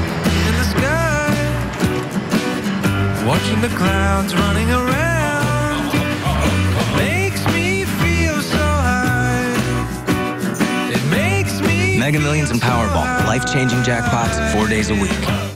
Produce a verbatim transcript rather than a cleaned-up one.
in the sky, watching the clouds running around, makes me feel so high. It makes me Mega Millions and Powerball. Life-changing jackpots four days a week.